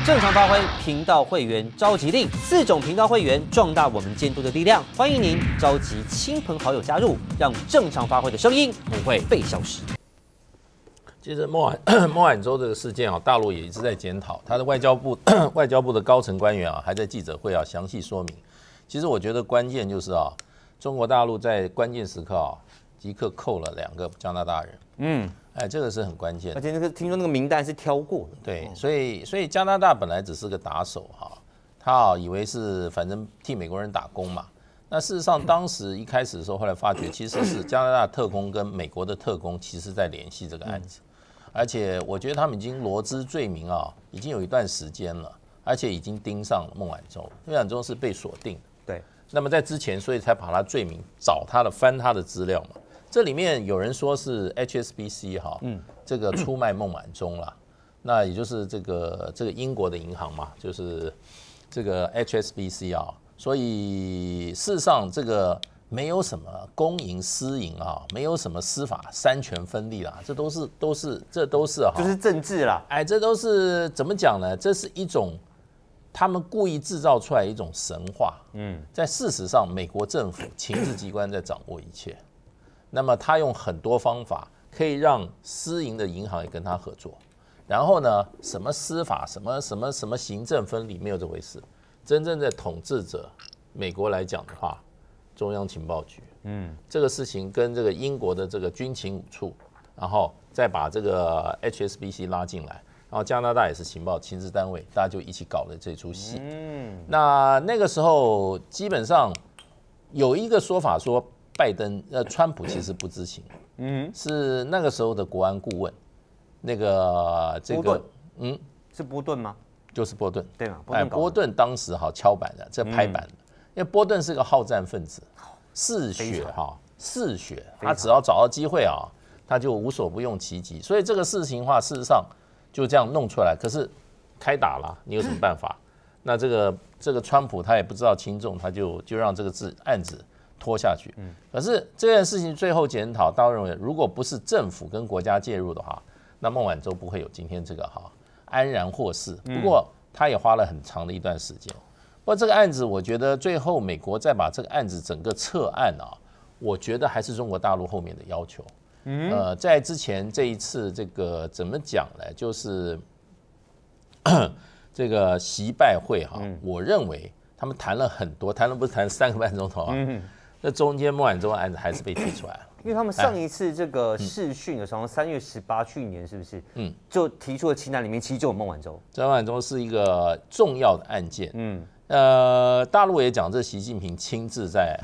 正常发挥频道会员召集令，4种频道会员壮大我们监督的力量。欢迎您召集亲朋好友加入，让正常发挥的声音不会被消失。 其实孟晚舟这个事件啊，大陆也一直在检讨，他的外交部的高层官员啊，还在记者会啊详细说明。其实我觉得关键就是啊，中国大陆在关键时刻啊，即刻扣了2个加拿大人。这个是很关键的。 而且听说那个名单是挑过的。 对，所以加拿大本来只是个打手哈，他以为是反正替美国人打工嘛。那事实上，当时一开始的时候，后来发觉其实是加拿大特工跟美国的特工其实在联系这个案子。而且我觉得他们已经罗织罪名啊，已经有一段时间了，而且已经盯上了孟晚舟。孟晚舟是被锁定的， 对。 那么在之前，所以才把他罪名找他的翻他的资料嘛。这里面有人说是 HSBC 哈，这个出卖孟晚舟啦，那也就是这个英国的银行嘛，就是这个 HSBC 啊。所以事实上这个。没有什么公营私营啊，没有什么司法三权分立啦，这都是哈， 就是政治啦。 这都是怎么讲呢？这是一种他们故意制造出来一种神话。在事实上，美国政府情治机关在掌握一切，那么他用很多方法可以让私营的银行也跟他合作，然后呢，什么司法什么行政分离没有这回事，真正的统治者，美国来讲的话。中央情报局，这个事情跟这个英国的这个军情5处，然后再把这个 HSBC 拉进来，然后加拿大也是情报情治单位，大家就一起搞了这出戏。那个时候基本上有一个说法说，川普其实不知情，是那个时候的国安顾问， 是波顿吗？ 就是波顿， 对嘛？ 波顿当时敲板的，这拍板的。因为波顿是个好战分子，嗜血，他只要找到机会啊，他就无所不用其极。所以这个事情的话，事实上就这样弄出来。可是开打了，你有什么办法？那这个川普他也不知道轻重，他就让这个案子拖下去。可是这件事情最后检讨，大家认为，如果不是政府跟国家介入的话，那孟晚舟不会有今天这个安然获释。不过他也花了很长的一段时间。不过这个案子，我觉得最后美国再把这个案子整个撤案啊，我觉得还是中国大陆后面的要求。在之前这一次这个怎么讲呢？就是这个习拜会哈，我认为他们谈了很多，不是谈3个半钟头啊。那中间孟晚舟案子还是被提出来了。 因为他们上一次这个视讯的时候，3月18去年是不是？就提出的清单里面其实就有孟晚舟。 孟晚舟是一个重要的案件。大陆也讲，这习近平亲自在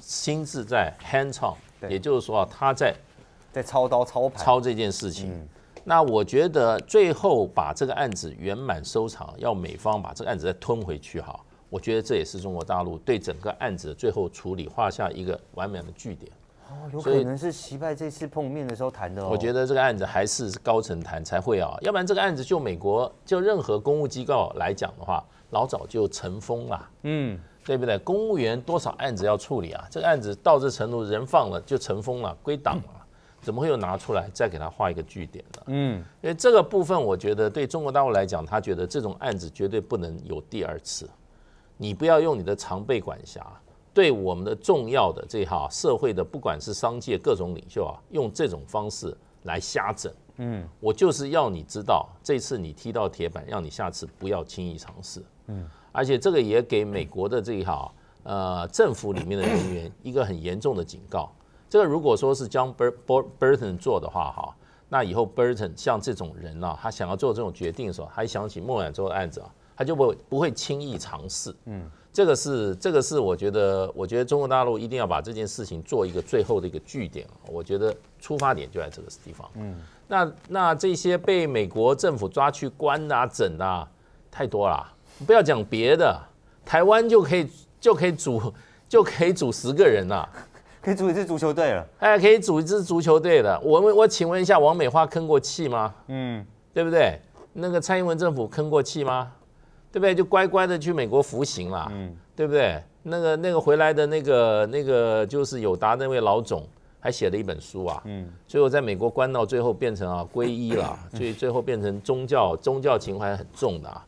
hands on， 也就是说他在操刀操盘操这件事情。那我觉得最后把这个案子圆满收场，要美方把这个案子再吞回去哈，我觉得这也是中国大陆对整个案子的最后处理画下一个完美的句点。 有可能是习拜这次碰面的时候谈的。 我觉得这个案子还是高层谈才会啊，要不然这个案子就美国就任何公务机构来讲的话。老早就尘封了，对不对？公务员多少案子要处理啊？这个案子到这程度，人放了就尘封了，归党了，怎么会又拿出来再给他画一个句点呢？因为这个部分，我觉得对中国大陆来讲，他觉得这种案子绝对不能有第二次。你不要用你的常备管辖对我们的重要的社会的，不管是商界各种领袖啊，用这种方式来瞎整。我就是要你知道，这次你踢到铁板，让你下次不要轻易尝试。而且这个也给美国的政府里面的人员一个很严重的警告。这个如果说是John Bolton做的话那以后 Bolton 像这种人啊，他想要做这种决定的时候，还想起孟晚舟的案子啊，他就不会轻易尝试。这个是我觉得中国大陆一定要把这件事情做一个最后的一个据点。我觉得出发点就在这个地方。那这些被美国政府抓去关啊、整啊，太多了。不要讲别的，台湾就可以组10个人啊， 可以组一支足球队了。 可以组一支足球队了。我请问一下，王美花吭过气吗？对不对？那个蔡英文政府吭过气吗？对不对？就乖乖的去美国服刑啦，对不对？那个回来的那个就是友达那位老总。还写了一本书啊，最后在美国关到最后变成皈依了，最后变成宗教情怀很重的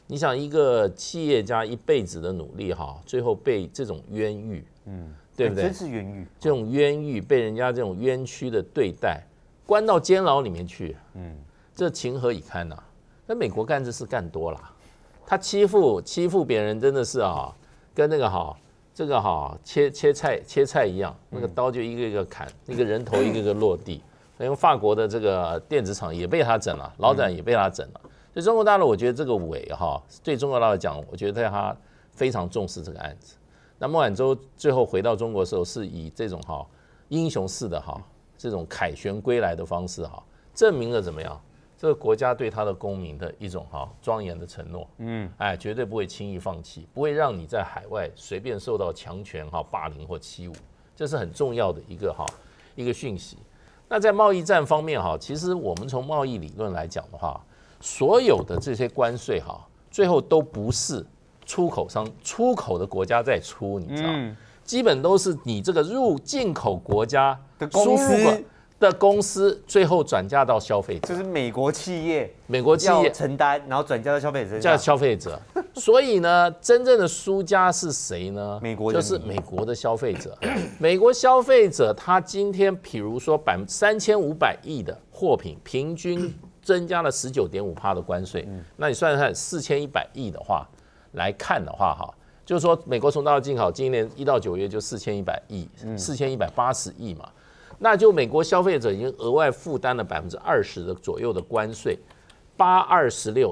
你想一个企业家一辈子的努力哈，最后被这种冤狱，对不对？ 真是冤狱， 这种冤狱被人家这种冤屈的对待，关到监牢里面去，这情何以堪呐？那美国干这事干多了，他欺负别人真的是啊，跟那个这个切菜一样，那个刀就一个一个砍，那个人头一个个落地。因为法国的这个电子厂也被他整了，老展也被他整了。所以中国大陆，我觉得这个伪对中国大陆讲，我觉得他非常重视这个案子。那孟晚舟最后回到中国的时候，是以这种英雄式的这种凯旋归来的方式证明了怎么样？这个国家对他的公民的一种庄严的承诺，绝对不会轻易放弃，不会让你在海外随便受到强权霸凌或欺侮，这是很重要的一个讯息。那在贸易战方面其实我们从贸易理论来讲的话，所有的这些关税最后都不是出口的国家在出，你知道，基本都是你这个进口国家的公司最后转嫁到消费者， 就是美国企业要承担，然后转嫁到消费者身上。 消费者，所以呢，真正的输家是谁呢？ 美国就是美国的消费者。美国消费者他今天，比如说3500亿的货品，平均增加了19.5%的关税，那你算算4100亿的话来看的话，就是说美国从大陆进口，今年1到9月就4100亿，4180亿嘛。那就美国消费者已经额外负担了20%的左右的关税，826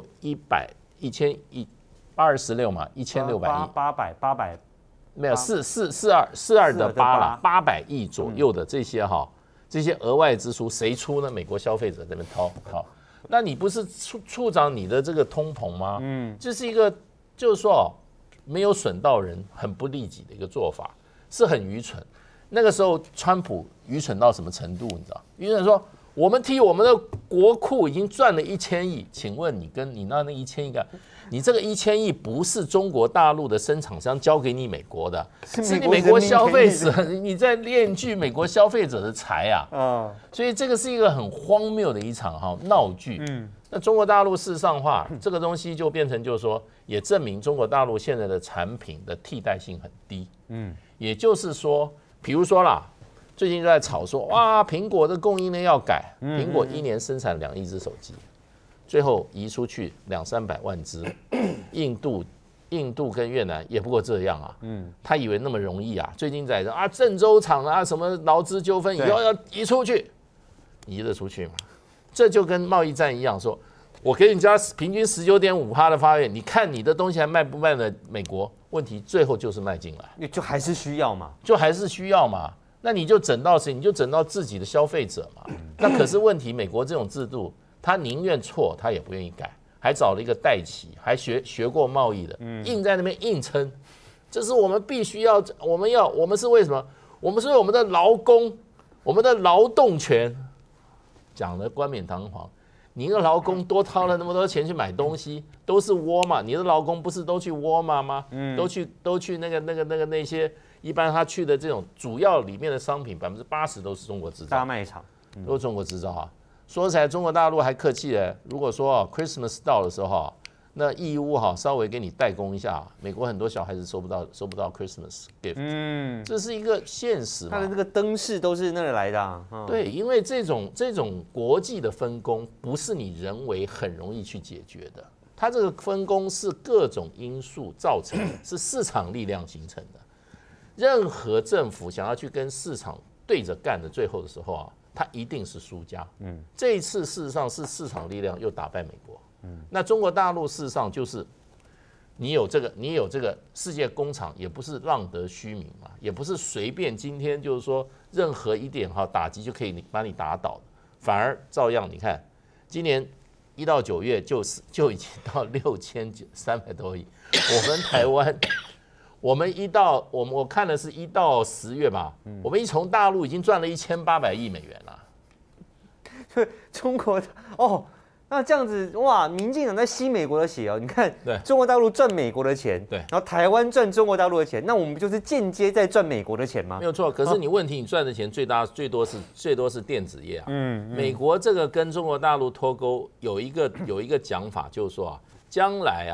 嘛，1600亿 ，800 没有42的8了，800亿左右的这些额外支出谁出呢？美国消费者这边掏。那你不是促长你的这个通膨吗？这是一个就是说没有损到人，很不利己的一个做法，是很愚蠢。那个时候，川普愚蠢到什么程度？你知道？愚蠢说，我们替我们的国库已经赚了1000亿，请问你那1000亿干？你这个1000亿不是中国大陆的生产商交给你美国的，是你美国消费者，你在链锯美国消费者的财啊！所以这个是一个很荒谬的一场闹剧。那中国大陆事实上话，这个东西就变成就是说，也证明中国大陆现在的产品的替代性很低。也就是说。比如说啦，最近就在吵说，哇，苹果的供应链要改，苹果1年生产2亿只手机，最后移出去200-300万只，印度跟越南也不过这样他以为那么容易啊？最近在说郑州厂什么劳资纠纷以后要移出去，移得出去吗？这就跟贸易战一样，说我给你加平均19.5%的发源，你看你的东西还卖不卖了美国？问题最后就是卖进来， 就还是需要嘛， 那你就整到谁？你就整到自己的消费者嘛。那可是问题，美国这种制度，他宁愿错，他也不愿意改，还找了一个代企，还学过贸易的，硬在那边硬撑。这是我们必须要，我们是为什么？我们是为我们的劳工，我们的劳动权，讲得冠冕堂皇。你的劳工多掏了那么多钱去买东西，都是沃尔玛。你的劳工不是都去沃尔玛吗？都去那些一般他去的这种主要里面的商品80%都是中国制造， 大卖场都是中国制造说起来，中国大陆还客气了。如果说Christmas 到的时候那义乌稍微给你代工一下，美国很多小孩子收不到 Christmas gift，这是一个现实嘛。 他的这个灯饰都是那里来的对，因为这种国际的分工不是你人为很容易去解决的，它这个分工是各种因素造成的，是市场力量形成的。任何政府想要去跟市场对着干的，最后的时候它一定是输家。这一次事实上是市场力量又打败美国。那中国大陆事实上就是你有这个世界工厂，也不是浪得虚名嘛，也不是随便今天就是说任何一点打击就可以把你打倒的，反而照样你看，今年1到9月就已经到6300多亿，我们台湾。我看的是1到10月吧，我们从大陆已经赚了1800亿美元了。 中国那这样子哇，民进党在吸美国的血你看， 对， 中国大陆赚美国的钱， 对， 然后台湾赚中国大陆的钱，那我们不就是间接在赚美国的钱吗？ 没有错，可是你问题，你赚的钱最多是电子业美国这个跟中国大陆脱钩有一个讲法，就是说将来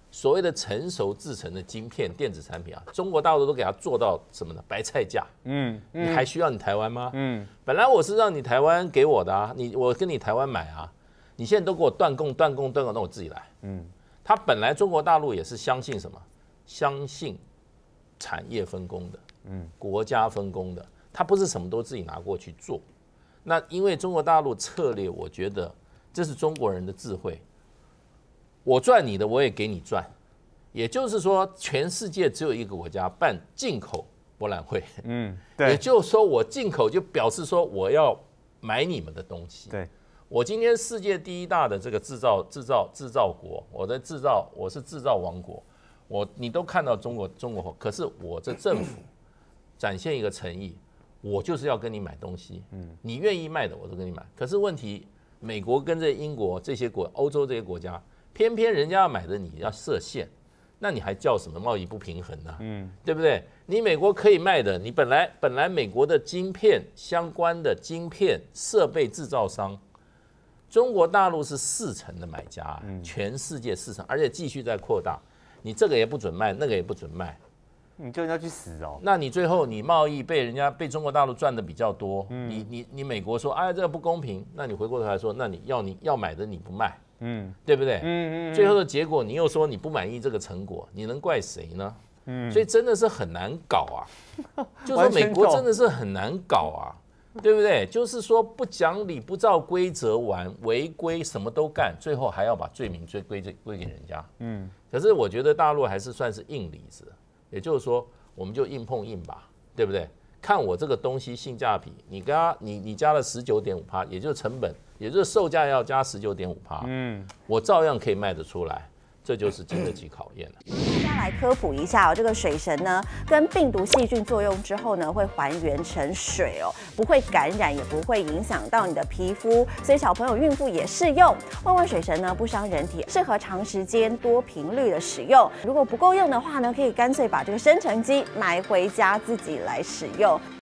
所谓的成熟制成的晶片电子产品啊，中国大陆都给它做到什么呢？白菜价。你还需要你台湾吗？本来我是让你台湾给我的啊，我跟你台湾买啊，你现在都给我断供，那我自己来。他本来中国大陆也是相信什么？相信产业分工的，国家分工的，他不是什么都自己拿过去做。那因为中国大陆策略，我觉得这是中国人的智慧。我赚你的，我也给你赚。也就是说，全世界只有一个国家办进口博览会。对。也就是说，我进口就表示说我要买你们的东西。对。我今天世界第一大的这个制造国，我是制造王国。你都看到中国，可是我这政府展现一个诚意，我就是要跟你买东西。你愿意卖的，我都跟你买。可是问题，美国跟这英国这些欧洲这些国家。偏偏人家要买的你要设限，那你还叫什么贸易不平衡呢？对不对？你美国可以卖的，你本来美国的晶片相关的晶片设备制造商，中国大陆是40%的买家，全世界40%，而且继续在扩大。你这个也不准卖，那个也不准卖， 你就要去死哦！ 那你最后你贸易被中国大陆赚的比较多，你美国说哎这个不公平，那你回过头来说，那你要买的你不卖。对不对？最后的结果你又说你不满意这个成果，你能怪谁呢？所以真的是很难搞啊，就说美国真的是很难搞啊，对不对？就是说不讲理、不照规则玩、违规什么都干，最后还要把罪名归给人家。可是我觉得大陆还是算是硬里子，也就是说我们就硬碰硬吧，对不对？看我这个东西性价比，你加了19.5%，也就是成本，也就是售价要加19.5%，我照样可以卖得出来，这就是经得起考验了。 大家来科普一下哦，这个水神呢，跟病毒细菌作用之后呢，会还原成水哦，不会感染，也不会影响到你的皮肤，所以小朋友、孕妇也适用。万万水神呢，不伤人体，适合长时间、多频率的使用。如果不够用的话呢，可以干脆把这个生成机买回家自己来使用。